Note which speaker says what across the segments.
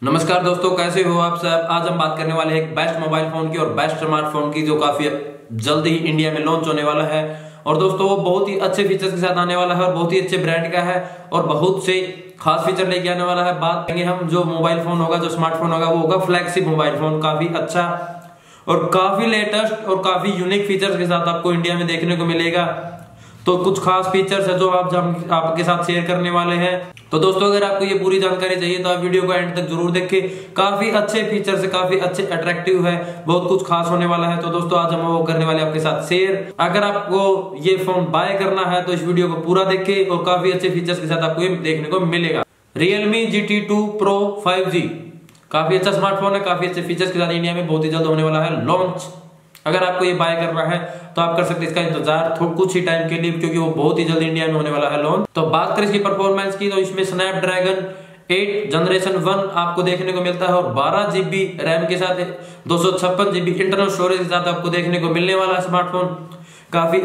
Speaker 1: नमस्कार दोस्तों, कैसे हो आप सब। आज हम बात करने वाले हैं एक बेस्ट मोबाइल फोन की और बेस्ट स्मार्टफोन की जो काफी जल्द ही इंडिया में लॉन्च होने वाला है। और दोस्तों वो बहुत ही अच्छे फीचर्स के साथ आने वाला है और बहुत ही अच्छे ब्रांड का है और बहुत से खास फीचर लेके आने वाला है। बात करेंगे हम जो मोबाइल फोन होगा, जो स्मार्टफोन होगा, वो होगा फ्लैगशिप मोबाइल फोन। काफी अच्छा और काफी लेटेस्ट और काफी यूनिक फीचर्स के साथ आपको इंडिया में देखने को मिलेगा। तो कुछ खास फीचर्स है जो हम आपके साथ शेयर करने वाले हैं। तो दोस्तों अगर आपको ये पूरी जानकारी चाहिए तो आप वीडियो को एंड तक जरूर देखें। काफी अच्छे फीचर्स है, काफी अच्छे अट्रैक्टिव है, बहुत कुछ खास होने वाला है। तो दोस्तों आज हम वो करने वाले आपके साथ शेयर। अगर आपको ये फोन बाय करना है तो इस वीडियो को पूरा देखें और काफी अच्छे फीचर्स के साथ आपको ये देखने को मिलेगा। Realme GT2 Pro 5G काफी अच्छा स्मार्टफोन है, काफी अच्छे फीचर्स के साथ इंडिया में बहुत ही जल्द होने वाला है लॉन्च। अगर आपको ये बाय करना है तो आप कर सकते हैं इसका इंतजार कुछ ही टाइम के लिए, क्योंकि वो बहुत ही जल्द इंडिया में होने वाला है लॉन्च। तो बात करें इसकी परफॉर्मेंस की तो इसमें स्नैपड्रैगन 8 जनरेशन 1 आपको देखने को मिलता है और 12 GB रैम के साथ 256 GB इंटरनल स्टोरेज के साथ आपको देखने को मिलने वाला है स्मार्टफोन। काफी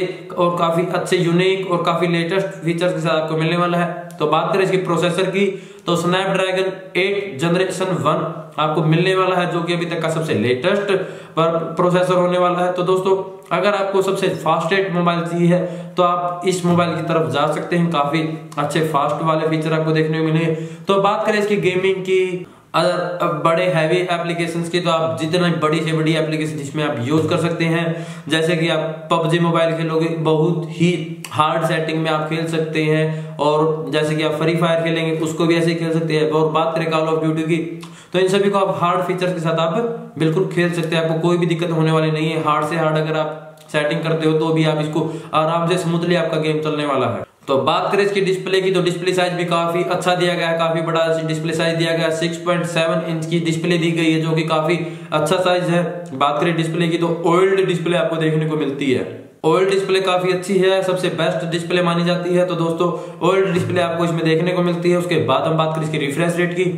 Speaker 1: अच्छे यूनिक और काफी लेटेस्ट फीचर्स के साथ आपको मिलने वाला है। तो बात करें इसकी प्रोसेसर की तो स्नैपड्रैगन 8 जनरेशन 1 आपको मिलने वाला है, जो कि अभी तक का सबसे लेटेस्ट प्रोसेसर होने वाला है। तो दोस्तों अगर आपको सबसे फास्टेस्ट मोबाइल चाहिए है तो आप इस मोबाइल की तरफ जा सकते हैं। काफी अच्छे फास्ट वाले फीचर आपको देखने को मिलेंगे। तो बात करें इसकी गेमिंग की, अगर बड़े हैवी एप्लीकेशंस की, तो आप जितना बड़ी से बड़ी एप्लीकेशन जिसमें आप यूज कर सकते हैं, जैसे कि आप PUBG मोबाइल खेलोगे बहुत ही हार्ड सेटिंग में आप खेल सकते हैं, और जैसे कि आप फ्री फायर खेलेंगे उसको भी ऐसे ही खेल सकते हैं। और बात करें कॉल ऑफ ड्यूटी की तो इन सभी को आप हार्ड फीचर्स के साथ आप बिल्कुल खेल सकते हैं। आपको कोई भी दिक्कत होने वाली नहीं है। हार्ड से हार्ड अगर आप सेटिंग करते हो तो भी आप इसको आराम से स्मूथली आपका गेम चलने वाला है। तो बात करें इसकी डिस्प्ले की तो डिस्प्ले साइज भी काफी अच्छा दिया गया है, काफी बड़ा डिस्प्ले साइज दिया गया है। 6.7 इंच की डिस्प्ले दी गई है, जो कि काफी अच्छा साइज है। बात करें डिस्प्ले की तो ओएलईडी डिस्प्ले आपको देखने को मिलती है। ओएलईडी डिस्प्ले काफी अच्छी है, सबसे बेस्ट डिस्प्ले मानी जाती है। तो दोस्तों ओएलईडी डिस्प्ले आपको इसमें देखने को मिलती है। उसके बाद हम बात करें इसकी रिफ्रेश रेट की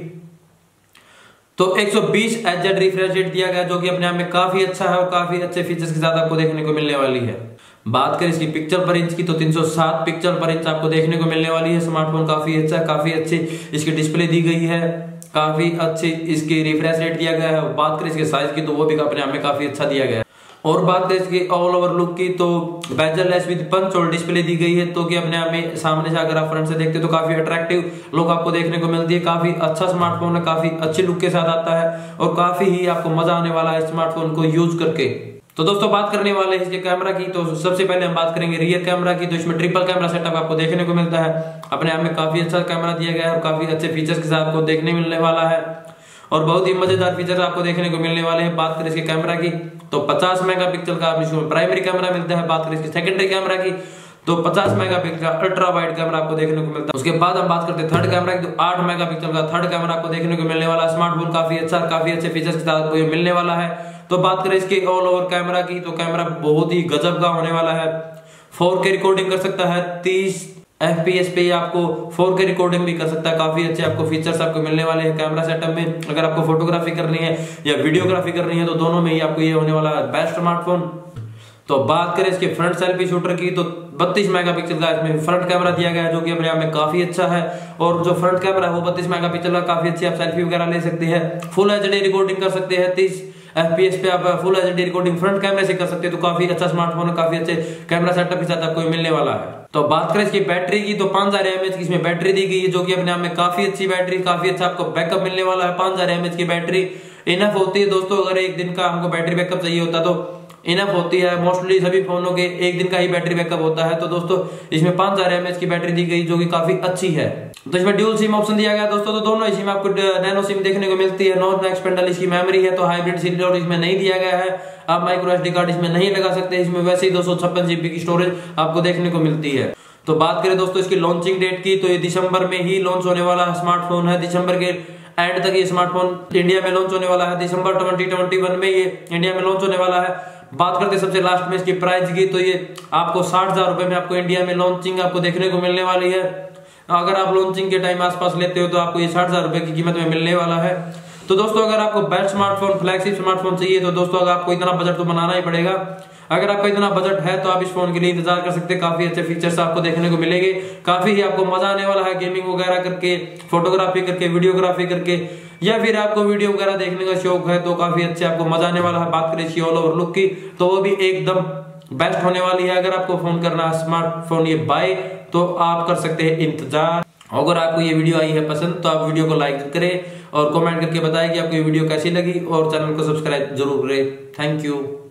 Speaker 1: तो 120 Hz रिफ्रेश रेट दिया गया, जो कि अपने आप में काफी अच्छा है और काफी अच्छे फीचर्स के साथ आपको देखने को मिलने वाली है। बात करें इसकी पिक्सल पर इंच की तो 307 पिक्सल पर इंच आपको देखने को मिलने वाली है। स्मार्टफोन काफी अच्छा है, काफी अच्छी इसकी डिस्प्ले दी गई है, काफी अच्छी इसकी रिफ्रेश रेट दिया गया है। बात करें इसके साइज की तो वो भी अपने आप में काफी अच्छा दिया गया है। और बात करें इसकी ऑल ओवर लुक की तो bezel less with punch hole display दी गई है, तो कि अपने आप में सामने से अगर आप फ्रंट से देखते हो तो काफी अट्रैक्टिव लुक आपको देखने को मिलती है। काफी अच्छा स्मार्टफोन है, काफी अच्छे लुक के साथ आता है और काफी ही आपको मजा आने वाला है स्मार्टफोन को यूज करके। तो दोस्तों बात करने वाले हैं इसके कैमरा की तो सबसे पहले हम बात करेंगे रियर कैमरा की। तो इसमें ट्रिपल कैमरा सेटअप आपको देखने को मिलता है। अपने आप में काफी अच्छा कैमरा दिया गया है और काफी अच्छे फीचर्स के साथ आपको देखने मिलने वाला है और बहुत ही मजेदार फीचर आपको देखने को मिलने वाले हैं। बात करें इसके कैमरा की तो 50 मेगापिक्सल का इसमें प्राइमरी कैमरा मिलता है। बात करें इसकी सेकेंडरी कैमरा की तो 50 मेगापिक्सल का अल्ट्रा वाइड कैमरा आपको देखने को मिलता है। उसके बाद हम बात करते हैं थर्ड कैमरा की तो 8 मेगापिक्सल का थर्ड कैमरा आपको देखने को मिलने वाला है। स्मार्टफोन काफी अच्छा, काफी अच्छे फीचर्स के साथ आपको ये मिलने वाला है। तो बात करें इसके ऑल ओवर कैमरा की तो कैमरा बहुत ही गजब का होने वाला है। 4K रिकॉर्डिंग कर सकता है, 30 FPS पे आपको 4K रिकॉर्डिंग भी कर सकता है। काफी अच्छे आपको फीचर्स आपको मिलने वाले हैं कैमरा सेटअप में। अगर आपको फोटोग्राफी करनी है या वीडियोग्राफी करनी है तो दोनों में ही आपको ये होने वाला है बेस्ट स्मार्टफोन। तो बात करें इसके फ्रंट सेल्फी शूटर की तो 32 मेगापिक्सल का इसमें फ्रंट कैमरा दिया गया है, जो कि अपने आप में काफी अच्छा है। और जो फ्रंट कैमरा है वो 32 मेगापिक्सल का, काफी अच्छी आप सेल्फी वगैरह ले सकते हैं। फुल HD रिकॉर्डिंग कर सकते हैं, 30 FPS पे आप फुल HD रिकॉर्डिंग फ्रंट कैमरे से कर सकते हैं। तो काफी अच्छा स्मार्टफोन है, काफी अच्छे कैमरा सेटअप के साथ आपको मिलने वाला है। तो बात करें इसकी बैटरी की तो 5000 mAh की इसमें बैटरी दी गई है, जो कि अपने आप में काफी अच्छी बैटरी, काफी अच्छा आपको बैकअप मिलने वाला है। 5000 mAh की बैटरी इनफ होती है दोस्तों। अगर एक दिन का हमको बैटरी बैकअप चाहिए होता तो इनफ होती है। मोस्टली सभी फोनों के एक दिन का ही बैटरी बैकअप होता है। तो दोस्तों इसमें 5000 mAh की बैटरी दी गई, जो कि काफी अच्छी है। तो इसमें ड्यूल सिम ऑप्शन दिया गया दोस्तों। तो दोनों इसी में आपको नैनो सिम देखने को मिलती है। नॉन एक्सपेंडल इसकी मेमोरी है, तो हाइब्रिड सिम स्लोट इसमें नहीं दिया गया है। आप माइक्रो SD कार्ड इसमें नहीं लगा सकते। इसमें वैसे ही 256 GB की स्टोरेज आपको देखने को मिलती है। तो बात करें दोस्तों इसकी लॉन्चिंग डेट की तो ये दिसंबर में ही लॉन्च होने वाला स्मार्टफोन है। दिसंबर के एंड तक ये स्मार्टफोन इंडिया में लॉन्च होने वाला है। दिसंबर 2021 में ये इंडिया में लॉन्च होने वाला है। बात करते सबसे लास्ट में इसकी प्राइस की तो ये आपको 60,000 रुपए में आपको इंडिया में लॉन्चिंग आपको देखने को मिलने वाली है। अगर आप लॉन्चिंग के टाइम आसपास लेते हो तो आपको ये 60,000 रुपए की कीमत में मिलने वाला है। तो दोस्तों अगर आपको बेस्ट स्मार्टफोन, फ्लैगशिप स्मार्टफोन चाहिए तो दोस्तों अगर आपको इतना बजट तो बनाना ही पड़ेगा। अगर आपका इतना बजट है तो आप इस फोन के लिए इंतजार कर सकते हैं। काफी अच्छे फीचर्स आपको देखने को मिलेंगे, काफी ही आपको मजा आने वाला है गेमिंग वगैरह करके, फोटोग्राफी करके, वीडियोग्राफी करके या फिर आपको वीडियो वगैरह देखने का शौक है तो काफी अच्छे आपको मजा आने वाला है। बात करें इसकी ऑल ओवर लुक की तो वो भी एकदम बेस्ट होने वाली है। अगर आपको फोन करना है स्मार्टफोन ये बाय तो आप कर सकते हैं इंतजार। अगर आपको ये वीडियो आई है पसंद तो आप वीडियो को लाइक करें और कमेंट करके बताएं कि आपको ये वीडियो कैसी लगी और चैनल को सब्सक्राइब जरूर करें। Thank you.